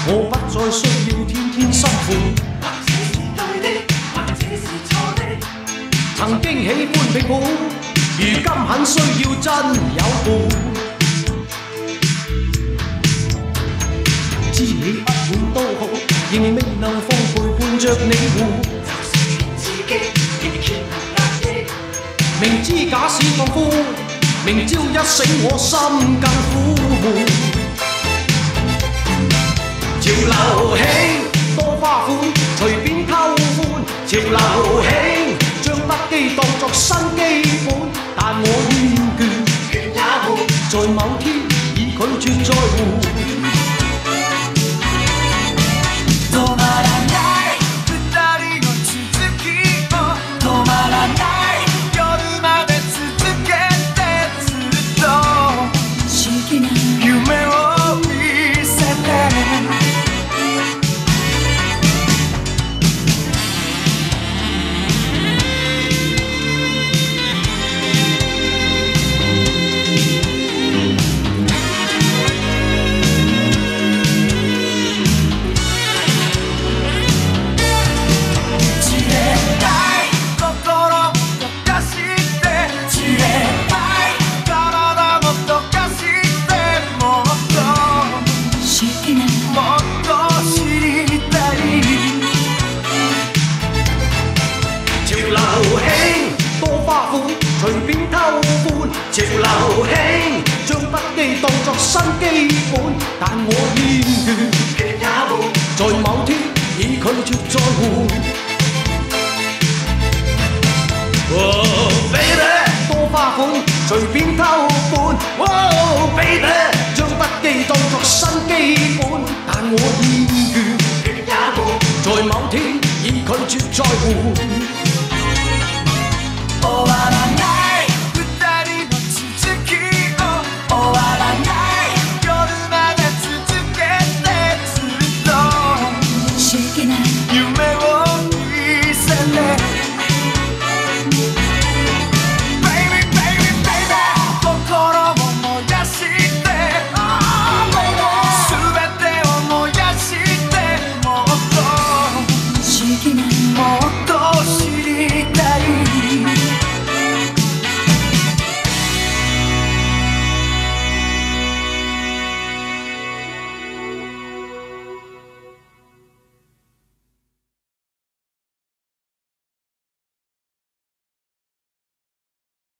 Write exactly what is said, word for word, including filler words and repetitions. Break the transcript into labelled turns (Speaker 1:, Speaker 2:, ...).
Speaker 1: 我不再需要天天辛苦。
Speaker 2: 或者是對的，或者是錯的。
Speaker 1: 曾經喜歡拼盤，如今很需要真有伴。知你不管多好，仍未能放陪伴着你活。
Speaker 2: 就算騙自己，亦缺能壓抑。
Speaker 1: 明知假使放寬，明朝一醒我心更苦悶。潮流興多花款，隨便偷歡。潮流興將不羈當作新基本，但我厭倦，
Speaker 2: 倦也悶。
Speaker 1: 在某天已拒絕再換。
Speaker 2: 止まらない二人の続きを止まらない夜まで続けてずっと不思議な夢を見せて。隨便偷歡，潮流興將不羈當作新基本，但我厭倦，倦也悶，在某天已拒絕再換。Oh baby， 多花款，隨便偷歡。Oh baby， 將不羈當作新基本，但我厭倦，倦也悶，在某天已拒絕再換。